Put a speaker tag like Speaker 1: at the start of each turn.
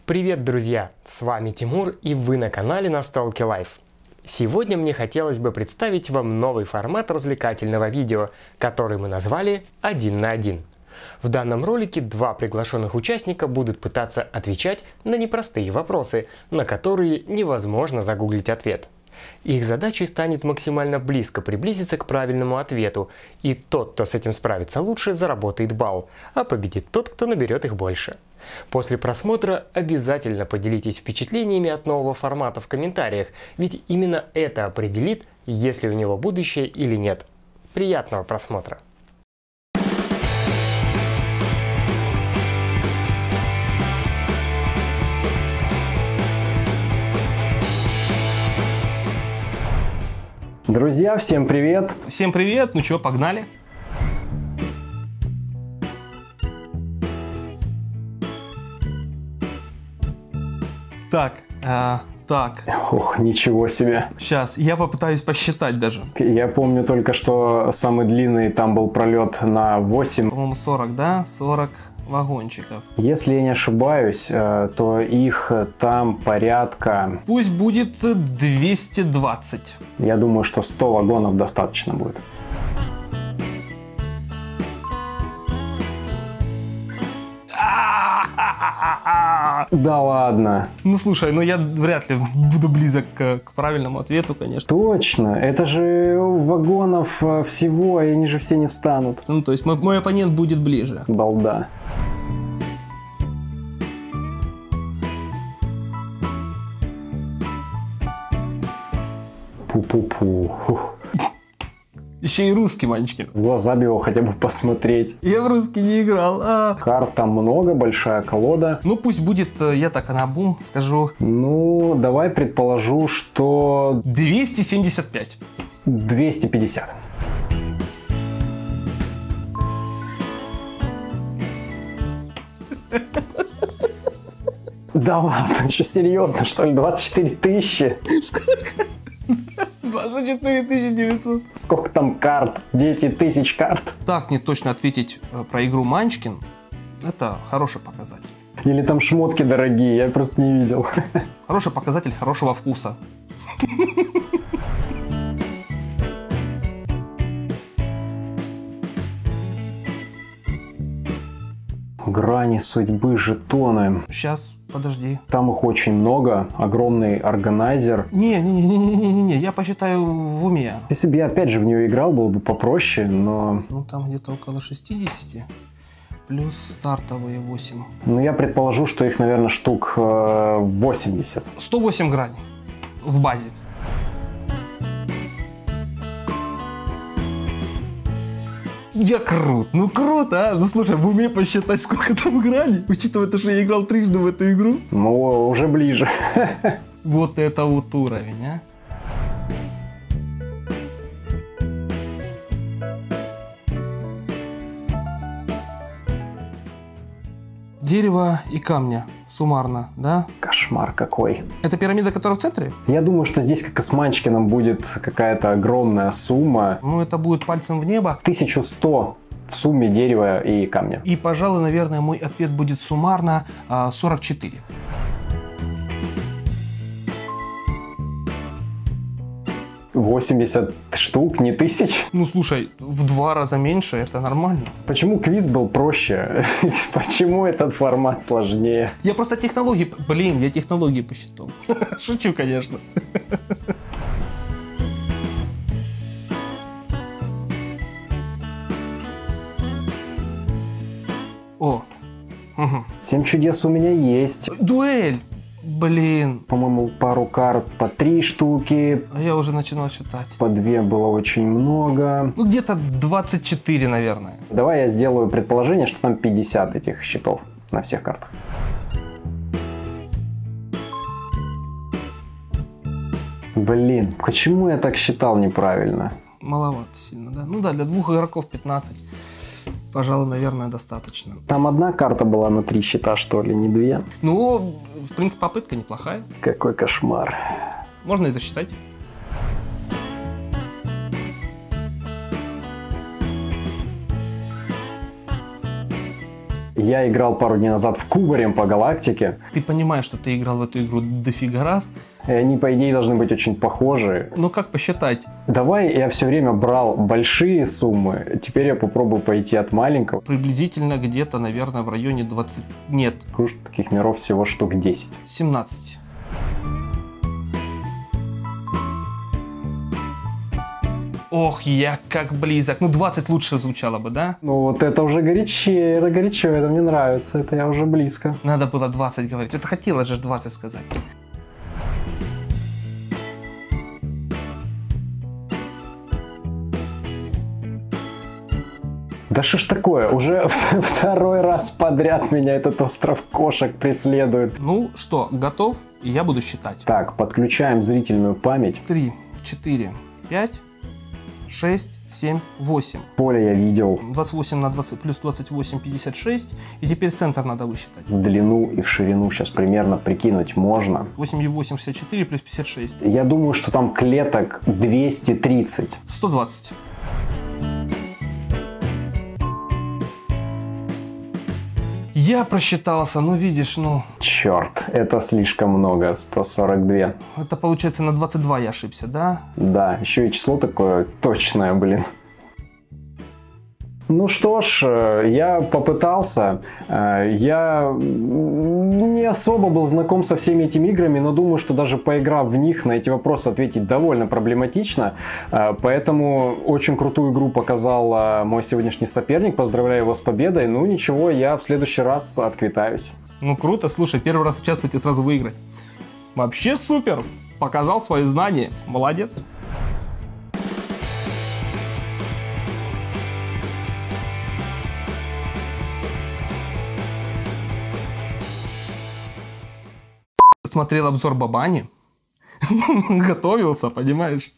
Speaker 1: Привет, друзья! С вами Тимур, и вы на канале Настолки Лайф. Сегодня мне хотелось бы представить вам новый формат развлекательного видео, который мы назвали «1 на 1». В данном ролике два приглашенных участника будут пытаться отвечать на непростые вопросы, на которые невозможно загуглить ответ. Их задачей станет максимально близко приблизиться к правильному ответу, и тот, кто с этим справится лучше, заработает балл, а победит тот, кто наберет их больше. После просмотра обязательно поделитесь впечатлениями от нового формата в комментариях, ведь именно это определит, есть ли у него будущее или нет. Приятного просмотра!
Speaker 2: Друзья, всем привет!
Speaker 3: Всем привет! Ну чё, погнали? Так.
Speaker 2: Ох, ничего себе.
Speaker 3: Сейчас, я попытаюсь посчитать даже.
Speaker 2: Я помню только, что самый длинный там был пролет на 8.
Speaker 3: По-моему, 40, да? 40 вагончиков.
Speaker 2: Если я не ошибаюсь, то их там порядка...
Speaker 3: Пусть будет 220.
Speaker 2: Я думаю, что 100 вагонов достаточно будет. Да ладно.
Speaker 3: Ну слушай, ну я вряд ли буду близок к правильному ответу, конечно.
Speaker 2: Точно, это же вагонов всего, и они же все не встанут.
Speaker 3: Ну то есть мой оппонент будет ближе.
Speaker 2: Балда. Пу-пу-пу.
Speaker 3: Еще и русский, Манчкин.
Speaker 2: В глаза бы его хотя бы посмотреть.
Speaker 3: Я в русский не играл.
Speaker 2: Карт там много, большая колода.
Speaker 3: Ну пусть будет, я так наобум скажу.
Speaker 2: Ну, давай предположу, что...
Speaker 3: 275.
Speaker 2: 250. Да ладно, что, серьезно, что ли? 24 тысячи?
Speaker 3: Сколько? 24 900.
Speaker 2: Сколько там карт? 10 тысяч карт?
Speaker 3: Так, не точно ответить про игру Манчкин, это хороший показатель.
Speaker 2: Или там шмотки дорогие, я просто не видел.
Speaker 3: Хороший показатель хорошего вкуса.
Speaker 2: Грани судьбы, жетоны.
Speaker 3: Сейчас, подожди.
Speaker 2: Там их очень много, огромный органайзер.
Speaker 3: Не, я посчитаю в уме.
Speaker 2: Если бы я опять же в нее играл, было бы попроще, но...
Speaker 3: Ну там где-то около 60, плюс стартовые 8.
Speaker 2: Ну я предположу, что их, наверное, штук 80.
Speaker 3: 108 граней в базе. Я крут, ну круто, а? Ну слушай, в уме посчитать, сколько там граней, учитывая то, что я играл трижды в эту игру.
Speaker 2: Ну, уже ближе.
Speaker 3: Вот это вот уровень, а. Дерево и камня, суммарно, да?
Speaker 2: Кошмар какой.
Speaker 3: Это пирамида, которая в центре?
Speaker 2: Я думаю, что здесь, как и с Манчкиным, будет какая-то огромная сумма.
Speaker 3: Ну, это будет пальцем в небо.
Speaker 2: 1100 в сумме дерева и камня.
Speaker 3: И, пожалуй, наверное, мой ответ будет суммарно 44.
Speaker 2: $80 штук, не тысяч.
Speaker 3: Ну, слушай, в 2 раза меньше, это нормально.
Speaker 2: Почему квиз был проще? Почему этот формат сложнее?
Speaker 3: Я просто технологии... Блин, я технологии посчитал. Шучу, конечно. О.
Speaker 2: 7 чудес у меня есть.
Speaker 3: Дуэль! Блин.
Speaker 2: По-моему, пару карт по 3 штуки.
Speaker 3: А я уже начинал считать.
Speaker 2: По 2 было очень много.
Speaker 3: Ну, где-то 24, наверное.
Speaker 2: Давай я сделаю предположение, что там 50 этих щитов на всех картах. Блин, почему я так считал неправильно?
Speaker 3: Маловато сильно, да? Ну да, для 2 игроков 15. Пожалуй, наверное, достаточно.
Speaker 2: Там одна карта была на 3 щита, что ли, не 2?
Speaker 3: Ну, в принципе, попытка неплохая.
Speaker 2: Какой кошмар.
Speaker 3: Можно и засчитать.
Speaker 2: Я играл пару дней назад в Кубарем по галактике.
Speaker 3: Ты понимаешь, что ты играл в эту игру дофига раз.
Speaker 2: И они, по идее, должны быть очень похожи.
Speaker 3: Ну как посчитать?
Speaker 2: Давай я все время брал большие суммы. Теперь я попробую пойти от маленького.
Speaker 3: Приблизительно где-то, наверное, в районе 20... Нет,
Speaker 2: Скажу, что таких миров всего штук 10.
Speaker 3: 17. Ох, я как близок. Ну 20 лучше звучало бы, да?
Speaker 2: Ну вот это уже горячее, это горячо, это мне нравится, это я уже близко.
Speaker 3: Надо было 20 говорить. Это хотела же 20 сказать.
Speaker 2: Да что ж такое, уже второй раз подряд меня этот остров кошек преследует.
Speaker 3: Ну что, готов? И я буду считать.
Speaker 2: Так, подключаем зрительную память.
Speaker 3: 3, 4, 5, 6, 7, 8.
Speaker 2: Поле я видел
Speaker 3: 28 на 20 плюс 28, 56. И теперь центр надо высчитать.
Speaker 2: в длину и в ширину, сейчас примерно прикинуть можно.
Speaker 3: 8 и 8, 64 плюс 56.
Speaker 2: Я думаю, что там клеток 230.
Speaker 3: 120. Я просчитался, ну видишь, ну...
Speaker 2: Черт, это слишком много, 142.
Speaker 3: Это получается на 22 я ошибся, да?
Speaker 2: Да, еще и число такое точное, блин. Ну что ж, я попытался. Я не особо был знаком со всеми этими играми, но думаю, что даже поиграв в них, на эти вопросы ответить довольно проблематично. Поэтому очень крутую игру показал мой сегодняшний соперник. Поздравляю его с победой. Ну ничего, я в следующий раз отквитаюсь.
Speaker 3: Ну круто, слушай, первый раз участвовать и сразу выиграть. Вообще супер! Показал свои знания. Молодец. Смотрел обзор Бабани. Готовился, понимаешь?